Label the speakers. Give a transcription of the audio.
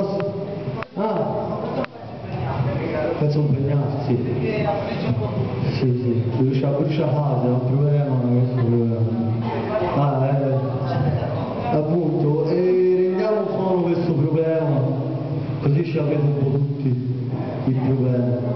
Speaker 1: prossimo? Ah, penso un impegnato, sì. Sì, brucia casa, è un problema, questo è un problema. Appunto, e rendiamo solo questo problema, così ci avete un po' tutti il problema.